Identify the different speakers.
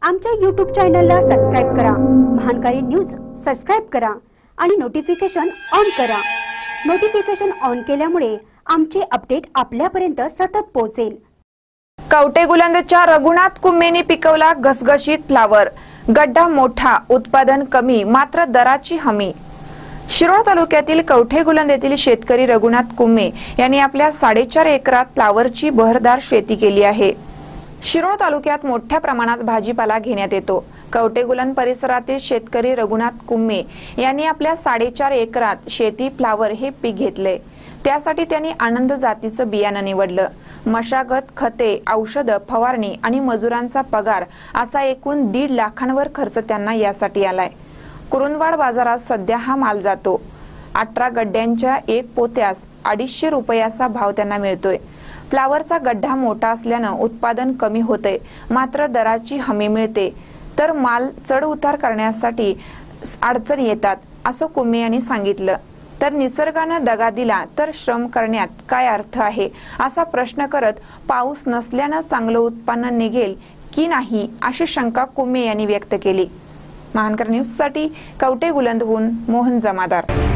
Speaker 1: आमच्या YouTube चॅनलला subscribe करा, महानकारी न्यूज सबस्क्राइब करा आणि नोटिफिकेशन ऑन करा। नोटिफिकेशन ऑन केल्यामुळे आमचे अपडेट आपल्यापर्यंत सतत पोहोचेल।
Speaker 2: कवठेगुलंदच्या रघुनाथ कुम्मेनी पिकवला घसघशीत फ्लावर, गड्डा मोठा, उत्पादन कमी, मात्र दराची हमी। शिरोळ तालुक्यातील कवठेगुलंद येथील शेतकरी रघुनाथ कुम्मे यांनी आपल्या 4.5 एकरात फ्लावरची बहरदार शेती केली आहे। शिरोळ तालुक्यात मोठ्या प्रमाणात भाजीपाला घेण्यात येतो। कवठेगुलंद परिसरातील शेतकरी रघुनाथ कुम्मे यांनी आपल्या 4.5 एकरात शेती फ्लावर हे पीक घेतले। त्यासाठी त्यांनी आनंद जातीचं बियाणं निवडलं। मशागत, खते, औषध, फवारणी आणि मजुरांचा पगार असा एकूण 1.5 लाखांवर खर्च त्यांना यासाठी आलाय। कुरुंदवाड बाजारात सध्या हा माल जातो। 18 गड्ड्यांच्या एक पोत्यास 250 रुपयाचा भाव त्यांना मिळतोय। फ्लावरचा गड्डा मोठा असल्यानं उत्पादन कमी होते, मात्र दराची हमी मिळते, तर माल चढ उतार करण्यासाठी अडचणी येतात असं कुम्मे यांनी सांगितलं। तर निसर्गानं दगा दिला तर श्रम करण्यात काय अर्थ आहे असा प्रश्न करत पाऊस नसल्यानं चांगलं उत्पन्न निघेल की नाही अशी शंका कुम्मे यांनी व्यक्त केली। महानकर न्यूज साठी कवठेगुलंदहून मोहन जमादार।